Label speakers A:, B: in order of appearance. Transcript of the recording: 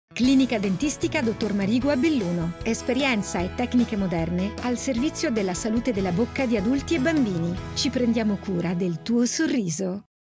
A: Clinica dentistica Dottor Marigo a Belluno. Esperienza e tecniche moderne al servizio della salute della bocca di adulti e bambini. Ci prendiamo cura del tuo sorriso.